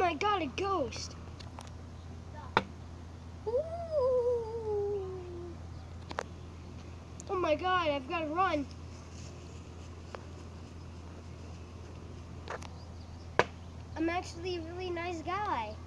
my god, a ghost. Ooh. Oh my god, I've got to run. I'm actually a really nice guy.